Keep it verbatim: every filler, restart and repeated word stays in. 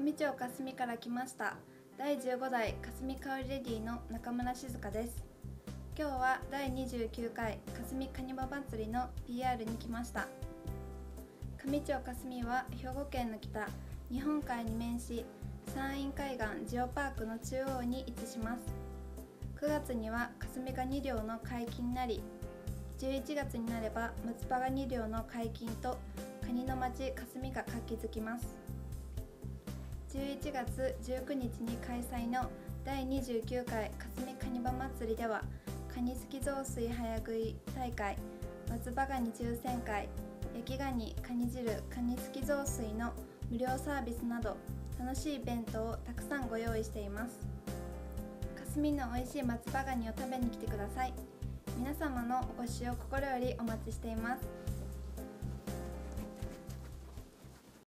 上町霞から来ましただいじゅうごだい霞香りレディの中村静香です。今日はだいにじゅうきゅうかい霞カニバ祭りの ピーアール に来ました。上町霞は兵庫県の北、日本海に面し、山陰海岸ジオパークの中央に位置します。くがつには霞ガニ漁の解禁になり、じゅういちがつになれば松葉ガニ漁の解禁とカニの町霞が活気づきます。じゅういちがつじゅうくにちに開催のだいにじゅうきゅうかい霞カニバ祭りでは、カニすき雑炊早食い大会、松葉ガニ抽選会、焼きガニ、カニ汁、カニすき雑炊の無料サービスなど楽しいイベントをたくさんご用意しています。霞の美味しい松葉ガニを食べに来てください。皆様のお越しを心よりお待ちしています。